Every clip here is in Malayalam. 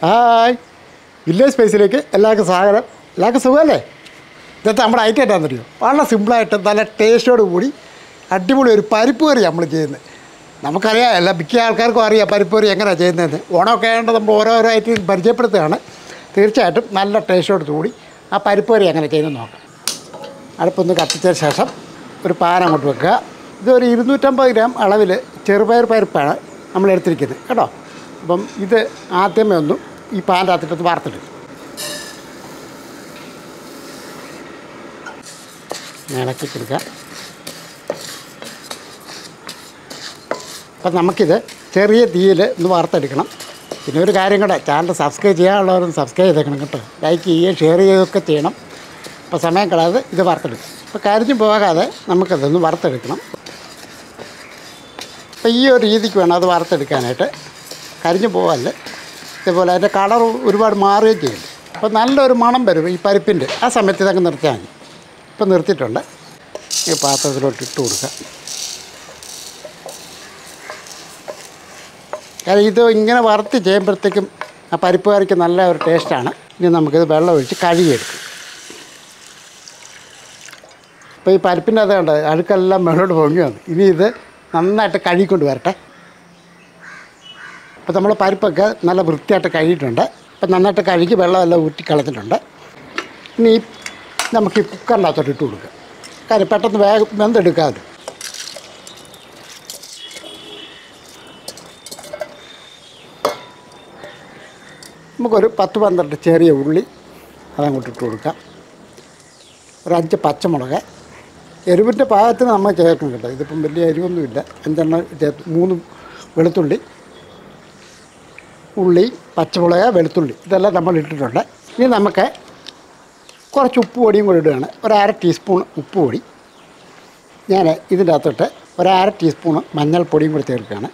ഹായ് വില്ലേജ് സ്പേസിലേക്ക് എല്ലാവർക്കും സ്വാഗതം. എല്ലാവർക്കും സുഖമല്ലേ? ഇന്നത്തെ നമ്മുടെ ഐറ്റം എന്താണെന്ന് അറിയോ? വളരെ സിമ്പിളായിട്ട് നല്ല ടേസ്റ്റോട് കൂടി അടിപൊളി ഒരു പരിപ്പ് കറി നമ്മൾ ചെയ്യുന്നത്. നമുക്കറിയാം, എല്ലാ മിക്ക ആൾക്കാർക്കും അറിയാം പരിപ്പ് കറി എങ്ങനെയാണ് ചെയ്യുന്നതെന്ന്. ഓണമൊക്കെ ആയതുകൊണ്ട് നമ്മൾ ഓരോരോ ഐറ്റം പരിചയപ്പെടുത്തുകയാണ്. തീർച്ചയായിട്ടും നല്ല ടേസ്റ്റോട് കൂടി ആ പരിപ്പ് കറി എങ്ങനെ ചെയ്യുന്നത് നോക്കാം. അടുപ്പൊന്ന് കത്തിച്ചതിന് ശേഷം ഒരു പാൻ അങ്ങോട്ട് വെക്കുക. ഇതൊരു 250 ഗ്രാം അളവിൽ ചെറുപയർ പരിപ്പാണ് നമ്മൾ എടുത്തിരിക്കുന്നത് കേട്ടോ. അപ്പം ഇത് ആദ്യമേ ഒന്നും ഈ പാൻ്റെ അകത്തിട്ടൊന്ന് വറുത്തിടും. ഇളക്കി കൊടുക്കുക. അപ്പം നമുക്കിത് ചെറിയ തീയിൽ ഒന്ന് വറുത്തെടുക്കണം. പിന്നെ ഒരു കാര്യം കൂടെ, ചാനൽ സബ്സ്ക്രൈബ് ചെയ്യാനുള്ളവരൊന്ന് സബ്സ്ക്രൈബ് ചെയ്തേക്കണം കേട്ടോ. ലൈക്ക് ചെയ്യുകയും ഷെയർ ചെയ്യുകയൊക്കെ ചെയ്യണം. അപ്പോൾ സമയം കളയാതെ ഇത് വറുത്തെടുക്കും. അപ്പോൾ കരിഞ്ഞു പോകാതെ നമുക്കതൊന്ന് വറുത്തെടുക്കണം. അപ്പോൾ ഈ ഒരു രീതിക്ക് വേണം അത് വറുത്തെടുക്കാനായിട്ട്. കരിഞ്ഞു പോകാല്ല. ഇതേപോലെ അതിൻ്റെ കളർ ഒരുപാട് മാറുകയും ചെയ്യും. അപ്പോൾ നല്ലൊരു മണം വരും ഈ പരിപ്പിൻ്റെ. ആ സമയത്ത് ഇതൊക്കെ നിർത്തിയാൽ മതി. ഇപ്പം നിർത്തിയിട്ടുണ്ട്. ഈ പാത്രത്തിലോട്ട് ഇട്ട് കൊടുക്കുക. കാരണം ഇത് ഇങ്ങനെ വറുത്ത് ചെയ്യുമ്പോഴത്തേക്കും ആ പരിപ്പ് കറിക്ക് നല്ല ഒരു ടേസ്റ്റാണ്. ഇനി നമുക്കിത് വെള്ളം ഒഴിച്ച് കഴുകിയെടുക്കും. അപ്പോൾ ഈ പരിപ്പിൻ്റെ അത് കണ്ട് അഴുക്കെല്ലാം മേലോട്ട് പൊങ്ങി വന്നു. ഇനി ഇത് നന്നായിട്ട് കഴുകിക്കൊണ്ട് വരട്ടെ. അപ്പോൾ നമ്മൾ പരിപ്പൊക്കെ നല്ല വൃത്തിയായിട്ട് കഴുകിയിട്ടുണ്ട്. അപ്പം നന്നായിട്ട് കഴുകി വെള്ളമെല്ലാം ഊറ്റി കളഞ്ഞിട്ടുണ്ട്. ഇനി നമുക്ക് ഈ കുക്കറിനകത്തോട്ട് ഇട്ട് കൊടുക്കുക. കാര്യം പെട്ടെന്ന് വേഗം വെന്തെടുക്കാതെ. നമുക്കൊരു 10-12 ചെറിയ ഉള്ളി അതങ്ങോട്ട് ഇട്ട് കൊടുക്കാം. ഒരു 5 പച്ചമുളക്. എരിവിൻ്റെ പാകത്തിന് നമ്മൾ ചേർക്കണം കേട്ടോ. ഇതിപ്പം വലിയ എരിവൊന്നുമില്ല. 5 3 വെളുത്തുള്ളി, ഉള്ളി, പച്ചമുളക്, വെളുത്തുള്ളി ഇതെല്ലാം നമ്മൾ ഇട്ടിട്ടുണ്ട്. ഇനി നമുക്ക് കുറച്ച് ഉപ്പ് പൊടിയും കൂടി ഇടുകയാണ്. ഒരു 1/2 ടീസ്പൂൺ ഉപ്പ് പൊടി. ഞാൻ ഇതിൻ്റെ അകത്തോട്ട് ഒരു 1/2 ടീസ്പൂൺ മഞ്ഞൾപ്പൊടിയും കൂടി ചേർക്കുകയാണ്.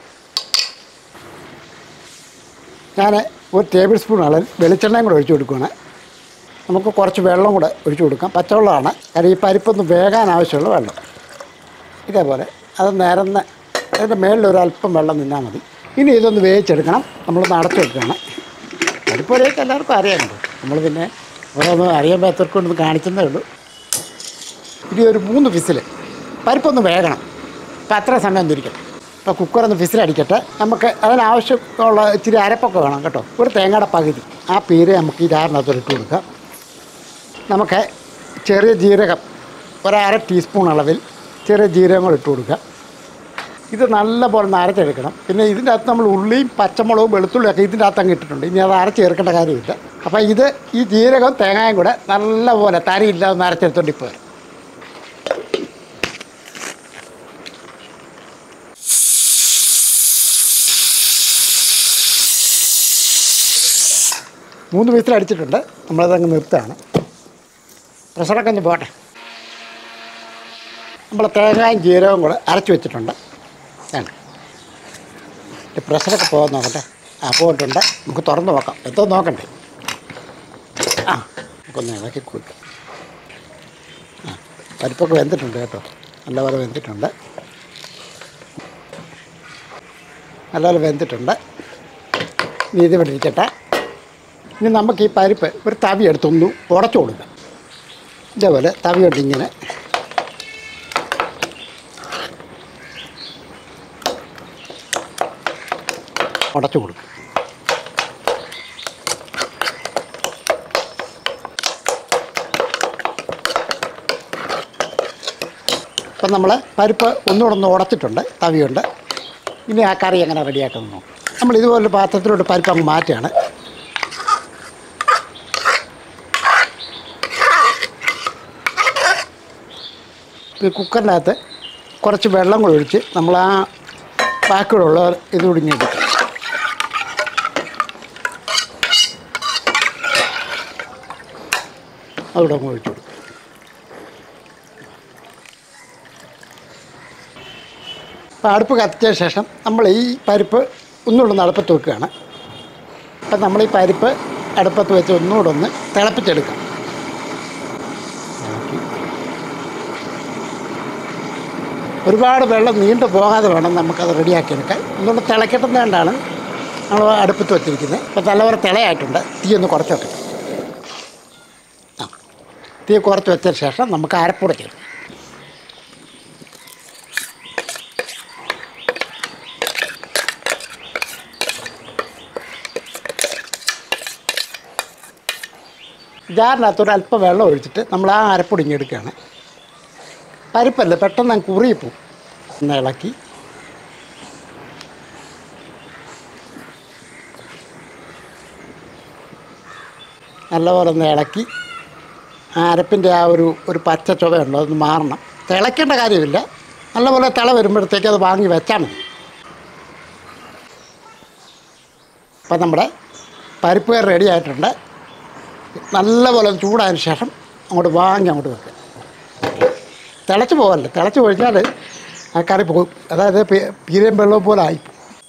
ഞാൻ ഒരു ടേബിൾ സ്പൂൺ അളവിൽ വെളിച്ചെണ്ണയും കൂടെ ഒഴിച്ച് കൊടുക്കുകയാണ്. നമുക്ക് കുറച്ച് വെള്ളം കൂടെ ഒഴിച്ച് കൊടുക്കാം. പച്ചവെള്ളമാണ്. കാരണം ഈ പരിപ്പൊന്ന് വേകാൻ ആവശ്യമുള്ള വെള്ളം. ഇതേപോലെ അത് നിരന്ന് അതിൻ്റെ മേളിലൊരല്പം വെള്ളം നിന്നാൽ മതി. ഇനി ഇതൊന്ന് വേവിച്ചെടുക്കണം. നമ്മളൊന്ന് അടച്ചെടുക്കുകയാണ്. പരിപ്പ് കറിയൊക്കെ എല്ലാവർക്കും അറിയാനുണ്ട്. നമ്മൾ പിന്നെ ഓരോന്നും അറിയാൻ പറ്റാത്തവർക്കൊന്ന് കാണിച്ചതേ ഉള്ളൂ. ഇനി ഒരു 3 വിസിൽ പരിപ്പൊന്ന് വേകണം. അപ്പോൾ അത്ര സമയം തിരിക്കണം. അപ്പോൾ കുക്കറൊന്ന് വിസിലടിക്കട്ടെ. നമുക്ക് അതിനാവശ്യമുള്ള ഇച്ചിരി അരപ്പൊക്കെ വേണം കേട്ടോ. ഒരു തേങ്ങയുടെ പകുതി ആ പീര് നമുക്ക് ഈ ജാറിനകത്തോട്ട് ഇട്ട് കൊടുക്കാം. നമുക്ക് ചെറിയ ജീരകം ഒരു 1/2 ടീസ്പൂൺ അളവിൽ ചെറിയ ജീരകം കൂടെ ഇട്ട് കൊടുക്കുക. ഇത് നല്ലപോലെ ഒന്ന് അരച്ചെടുക്കണം. പിന്നെ ഇതിൻ്റെ അകത്ത് നമ്മൾ ഉള്ളിയും പച്ചമുളകും വെളുത്തുള്ളിയൊക്കെ ഇതിൻ്റെ അകത്ത് അങ്ങ് ഇട്ടിട്ടുണ്ട്. ഇനി അത് അരച്ച് ചേർക്കേണ്ട കാര്യമില്ല. അപ്പോൾ ഇത് ഈ ജീരകവും തേങ്ങയും കൂടെ നല്ലപോലെ തരിയില്ല ഒന്ന് അരച്ചെടുത്തോണ്ട് ഇപ്പോൾ വരും. മൂന്ന് വിസിലടിച്ചിട്ടുണ്ട്. നമ്മളതങ്ങ് നിർത്തുകയാണ്. പ്രഷറൊക്കെ ഒന്ന് പോട്ടെ. നമ്മൾ തേങ്ങയും ജീരകവും കൂടെ അരച്ച് വെച്ചിട്ടുണ്ട്. വേണ്ട പ്രഷറൊക്കെ പോകാൻ നോക്കട്ടെ. പോയിട്ടുണ്ട്. നമുക്ക് തുറന്ന് നോക്കാം. എന്തോ നോക്കണ്ടേ. നമുക്കൊന്ന് ഇളക്കി കൊടുക്കാം. പരിപ്പൊക്കെ വെന്തിട്ടുണ്ട് കേട്ടോ. നല്ലപോലെ വെന്തിട്ടുണ്ട്. നല്ലപോലെ വെന്തിട്ടുണ്ട്. ഇനി ഇത് ഇവിടെ ഇരിക്കട്ടെ. ഇനി നമുക്ക് ഈ പരിപ്പ് ഒരു തവി എടുത്തൊന്ന് ഉടച്ചു കൊടുക്കാം. ഇതേപോലെ തവി കൊണ്ട് ഇങ്ങനെ ഉടച്ചു കൊടുക്കും. അപ്പം നമ്മൾ പരിപ്പ് ഒന്നുകൂടെ ഒന്ന് ഉടച്ചിട്ടുണ്ട് തവിയുണ്ട്. ഇനി ആ കറി എങ്ങനെ റെഡിയാക്കുന്നു നോക്കാം. നമ്മൾ ഇതുപോലൊരു പാത്രത്തിലോട്ട് പരിപ്പ് അങ്ങ് മാറ്റുകയാണ്. ഈ കുക്കറിനകത്ത് കുറച്ച് വെള്ളം കൂടെ ഒഴിച്ച് നമ്മൾ ആ ബാക്കിയുള്ള ഇത് ഒടിഞ്ഞെടുക്കും. അവിടെ അങ്ങ് ഒഴിച്ചു കൊടുക്കും. അപ്പോൾ അടുപ്പ് കത്തിച്ച ശേഷം നമ്മൾ ഈ പരിപ്പ് ഒന്നുകൂടെ അടുപ്പത്ത് വെക്കുകയാണ്. അപ്പം നമ്മൾ ഈ പരിപ്പ് അടുപ്പത്ത് വെച്ച് ഒന്നുകൂടെ ഒന്ന് തിളപ്പിച്ചെടുക്കാം. ഒരുപാട് വെള്ളം നീണ്ടു പോകാതെ വേണം നമുക്കത് റെഡിയാക്കിയെടുക്കാൻ. ഒന്നുകൊണ്ട് തിളക്കട്ടുന്നതുകൊണ്ടാണ് നമ്മൾ അടുപ്പത്ത് വെച്ചിരിക്കുന്നത്. ഇപ്പോൾ നല്ലപോലെ തിളയായിട്ടുണ്ട്. തീ ഒന്ന് കുറച്ച് വെക്കണം. തീ കുറച്ച് വെച്ചതിന് ശേഷം നമുക്ക് അരപ്പൂടെ ചേർക്കാം. ജാറിനകത്തൊരു അല്പം വെള്ളം ഒഴിച്ചിട്ട് നമ്മൾ ആ അരപ്പൊടി എടുക്കുകയാണ്. പരിപ്പല്ല, പെട്ടെന്ന് അങ്ങ് കുറിയിപ്പോവും. ഒന്ന് ഇളക്കി നല്ലപോലെ ഒന്ന് ഇളക്കി ആ അരപ്പിൻ്റെ ആ ഒരു പച്ച ചുവയുണ്ടോ അതൊന്ന് മാറണം. തിളയ്ക്കേണ്ട കാര്യമില്ല. നല്ലപോലെ തിള വരുമ്പോഴത്തേക്ക് അത് വാങ്ങി വെച്ചാൽ മതി. അപ്പം നമ്മുടെ പരിപ്പ് കറി റെഡി ആയിട്ടുണ്ട്. നല്ലപോലെ ചൂടായതിന് ശേഷം അങ്ങോട്ട് അങ്ങോട്ട് വെക്കുക. തിളച്ച് പോകല്ല. തിളച്ച് കഴിഞ്ഞാൽ ആ കറി പോകും. അതായത് പീരയും വെള്ളവും പോലെ ആയി.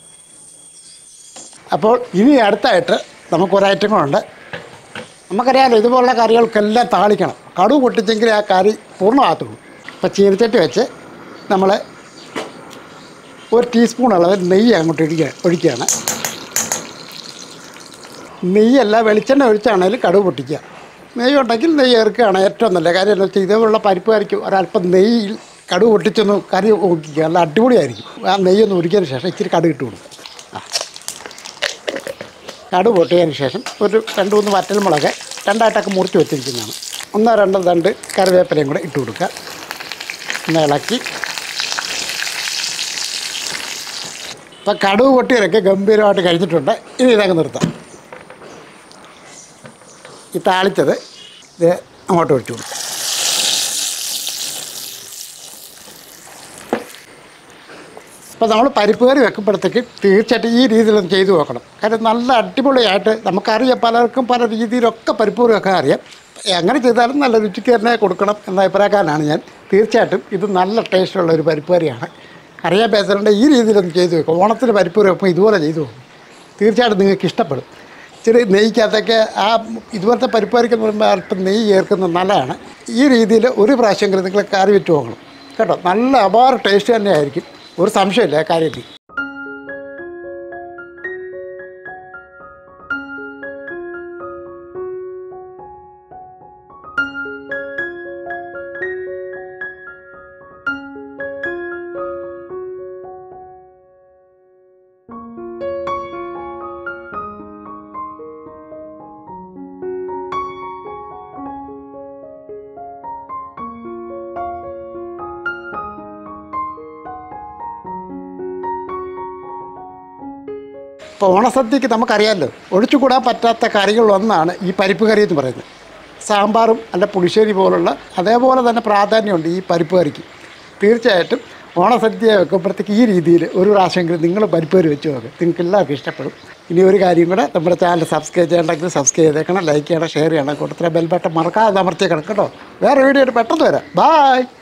അപ്പോൾ ഇനി അടുത്തായിട്ട് നമുക്കൊരൈറ്റം കൂടെ. നമുക്കറിയാമല്ലോ, ഇതുപോലുള്ള കറികൾക്കെല്ലാം താളിക്കണം. കടുക് പൊട്ടിച്ചെങ്കിൽ ആ കറി പൂർണ്ണമാകത്തുള്ളൂ. അപ്പോൾ ചീനച്ചട്ടി വെച്ച് നമ്മൾ 1 ടീസ്പൂൺ അളവിൽ നെയ്യ് അങ്ങോട്ട് ഒഴിക്കുകയാണ്. നെയ്യല്ല, വെളിച്ചെണ്ണ ഒഴിച്ചാണെങ്കിലും കടുക് പൊട്ടിക്കുക. നെയ്യ് ഉണ്ടെങ്കിൽ നെയ്യ് ചേർക്കുകയാണ് ഏറ്റവും നല്ല കാര്യം. എന്ന് വെച്ചാൽ ഇതേപോലുള്ള പരിപ്പ് കറിക്ക് ഒരല്പം നെയ്യിൽ കടുക് പൊട്ടിച്ചൊന്ന് കറി നോക്കിക്കുക. നല്ല അടിപൊളിയായിരിക്കും. ആ നെയ്യൊന്ന് ഉരുക്കിയതിന് ശേഷം ഇച്ചിരി കടുക് ഇട്ട് കൊടുക്കുക. കടുക് പൊട്ടിയതിന് ശേഷം ഒരു 2-3 വറ്റൽമുളക് രണ്ടായിട്ടൊക്കെ മുറിച്ച് വെച്ചിരിക്കുന്നതാണ്. 1-2 തണ്ട് കറിവേപ്പിലയും കൂടെ ഇട്ട് കൊടുക്കുക. ഒന്ന് ഇളക്കി. ഇപ്പം കടുക് പൊട്ടിയൊക്കെ ഗംഭീരമായിട്ട് കഴിഞ്ഞിട്ടുണ്ട്. ഇനി ഇതങ്ങ് നിർത്താം. ഈ താളിച്ചത് ഇത് അങ്ങോട്ട് ഒഴിച്ചു കൊടുക്കും. അപ്പോൾ നമ്മൾ പരിപ്പ് കറി വെക്കുമ്പോഴത്തേക്ക് തീർച്ചയായിട്ടും ഈ രീതിയിലൊന്ന് ചെയ്തു നോക്കണം. കാരണം നല്ല അടിപൊളിയായിട്ട് നമുക്കറിയാം. പലർക്കും പല രീതിയിലൊക്കെ പരിപ്പ് കറി വെക്കാൻ അറിയാം. എങ്ങനെ ചെയ്താലും നല്ല രുചിക്ക് തന്നെ കൊടുക്കണം എന്ന അഭിപ്രായക്കാരനാണ് ഞാൻ. തീർച്ചയായിട്ടും ഇത് നല്ല ടേസ്റ്റുള്ള ഒരു പരിപ്പ് കറിയാണ്. അറിയാൻ പേസലുണ്ട് ഈ രീതിയിലൊന്ന് ചെയ്തു വെക്കും. ഓണത്തിന് പരിപ്പ് കറി വെക്കുമ്പോൾ ഇതുപോലെ ചെയ്തു നോക്കും. തീർച്ചയായിട്ടും നിങ്ങൾക്ക് ഇഷ്ടപ്പെടും. ഇച്ചിരി നെയ്ക്കകത്തൊക്കെ ഇതുപോലത്തെ പരിപ്പ് കറിക്കെന്ന് പറയുമ്പോൾ അല്പം നെയ്യ് ചേർക്കുന്നത് നല്ലതാണ്. ഈ രീതിയിൽ ഒരു പ്രാവശ്യമെങ്കിലും നിങ്ങൾ കറി വെച്ച് നോക്കണം കേട്ടോ. നല്ല അപാര ടേസ്റ്റ് തന്നെയായിരിക്കും. ഒരു സംശയമില്ല ആ കാര്യത്തിൽ. ഇപ്പോൾ ഓണസദ്യക്ക് നമുക്കറിയാമല്ലോ, ഒഴിച്ചുകൂടാൻ പറ്റാത്ത കറികളൊന്നാണ് ഈ പരിപ്പ് കറി എന്ന് പറയുന്നത്. സാമ്പാറും അല്ല പുളിശ്ശേരി പോലുള്ള അതേപോലെ തന്നെ പ്രാധാന്യമുണ്ട് ഈ പരിപ്പ് കറിക്ക്. തീർച്ചയായിട്ടും ഓണസദ്യ വെക്കുമ്പോഴത്തേക്ക് ഈ രീതിയിൽ ഒരു പ്രാവശ്യമെങ്കിലും നിങ്ങൾ പരിപ്പ് കറി വെച്ച് നോക്കുക. നിങ്ങൾക്ക് എല്ലാവർക്കും ഇഷ്ടപ്പെടും. ഇനി ഒരു കാര്യം കൂടെ, നമ്മുടെ ചാനൽ സബ്സ്ക്രൈബ് ചെയ്യണമെങ്കിൽ സബ്സ്ക്രൈബ് ചെയ്തേക്കണം, ലൈക്ക് ചെയ്യണം, ഷെയർ ചെയ്യണം, കൂട്ടത്തിലെ ബെൽ ബട്ടൺ മറക്കാതെ അമർത്തിയേക്കണം കേട്ടോ. വേറെ വീഡിയോ ആയിട്ട് പെട്ടെന്ന് വരാം. ബായ്.